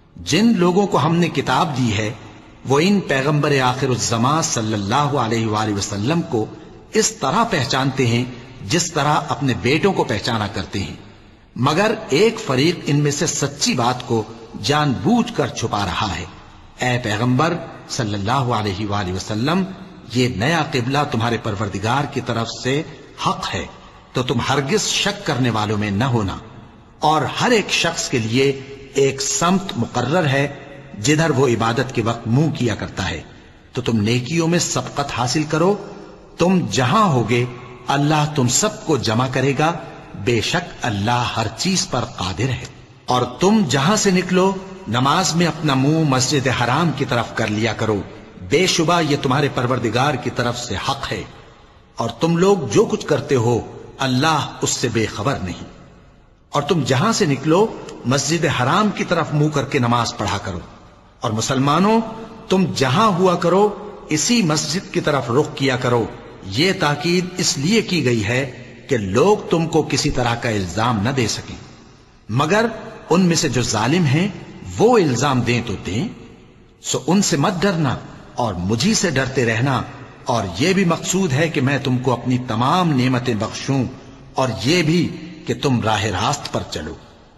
جن لوگوں کو ہم نے کتاب دی ہے وہ ان پیغمبر آخر الزماں صلی اللہ علیہ وآلہ وسلم کو اس طرح پہچانتے ہیں جس طرح اپنے بیٹوں کو پہچانا کرتے ہیں، مگر ایک فریق ان میں سے سچی بات کو جان بوجھ کر چھپا رہا ہے۔ اے پیغمبر صلی اللہ علیہ وآلہ وسلم، یہ نیا قبلہ تمہارے پروردگار کی طرف سے حق ہے، تو تم ہرگز شک کرنے والوں میں نہ ہونا، اور ہر ایک شخص کے لیے ایک سمت مقرر ہے جدھر وہ عبادت کے وقت منہ کیا کرتا ہے، تو تم نیکیوں میں سبقت حاصل کرو۔ تم جہاں ہوگے اللہ تم سب کو جمع کرے گا، بے شک اللہ ہر چیز پر قادر ہے۔ اور تم جہاں سے نکلو نماز میں اپنا منہ مسجد حرام کی طرف کر لیا کرو، بے شبہ یہ تمہارے پروردگار کی طرف سے حق ہے، اور تم لوگ جو کچھ کرتے ہو اللہ اس سے بے خبر نہیں۔ اور تم جہاں سے نکلو مسجد حرام کی طرف منہ کر کے نماز پڑھا کرو، اور مسلمانوں تم جہاں ہوا کرو اسی مسجد کی طرف رخ کیا کرو۔ یہ تاکید اس لیے کی گئی ہے کہ لوگ تم کو کسی طرح کا الزام نہ دے سکیں، مگر ان میں سے جو ظالم ہیں وہ الزام دیں تو دیں، سو ان سے مت ڈرنا اور مجھی سے ڈرتے رہنا، اور یہ بھی مقصود ہے کہ میں تم کو اپنی تمام نعمتیں بخشوں، اور یہ بھی کہ تم راہ راست پر چلو۔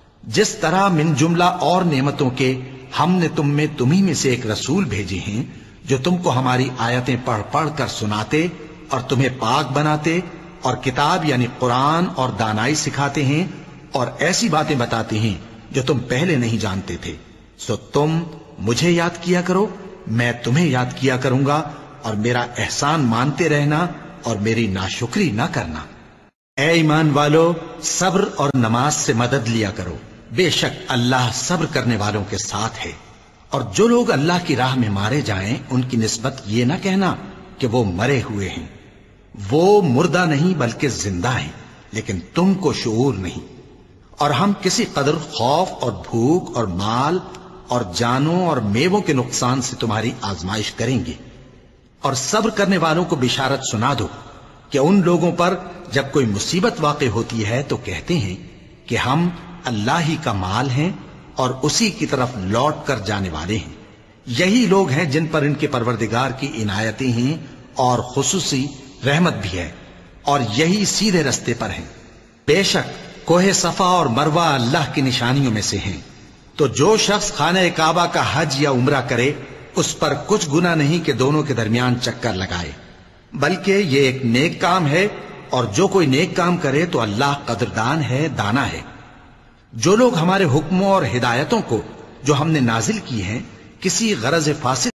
جس طرح من جملہ اور نعمتوں کے ہم نے تم میں تمہیں میں سے ایک رسول بھیجے ہیں جو تم کو ہماری آیتیں پڑھ پڑھ کر سناتے اور تمہیں پاک بناتے، اور کتاب یعنی قرآن اور دانائی سکھاتے ہیں، اور ایسی باتیں بتاتے ہیں جو تم پہلے نہیں جانتے تھے، سو تم مجھے یاد کیا کرو، میں تمہیں یاد کیا کروں گا، اور میرا احسان مانتے رہنا اور میری ناشکری نہ کرنا۔ اے ایمان والو، صبر اور نماز سے مدد لیا کرو، بے شک اللہ صبر کرنے والوں کے ساتھ ہے۔ اور جو لوگ اللہ کی راہ میں مارے جائیں ان کی نسبت یہ نہ کہنا کہ وہ مرے ہوئے ہیں، وہ مردہ نہیں بلکہ زندہ ہیں، لیکن تم کو شعور نہیں۔ اور ہم کسی قدر خوف اور بھوک اور مال اور جانوں اور میووں کے نقصان سے تمہاری آزمائش کریں گے، اور صبر کرنے والوں کو بشارت سنا دو کہ ان لوگوں پر جب کوئی مصیبت واقع ہوتی ہے تو کہتے ہیں کہ ہم اللہ ہی کا مال ہیں اور اسی کی طرف لوٹ کر جانے والے ہیں۔ یہی لوگ ہیں جن پر ان کے پروردگار کی عنایتیں ہیں اور خصوصی رحمت بھی ہے، اور یہی سیدھے رستے پر ہیں۔ بے شک کوہ صفا اور مروہ اللہ کی نشانیوں میں سے ہیں، تو جو شخص خانہ کعبہ کا حج یا عمرہ کرے اس پر کچھ گناہ نہیں کہ دونوں کے درمیان چکر لگائے، بلکہ یہ ایک نیک کام ہے، اور جو کوئی نیک کام کرے تو اللہ قدردان ہے، دانا ہے۔ جو لوگ ہمارے حکموں اور ہدایتوں کو جو ہم نے نازل کی ہیں کسی غرض فاسد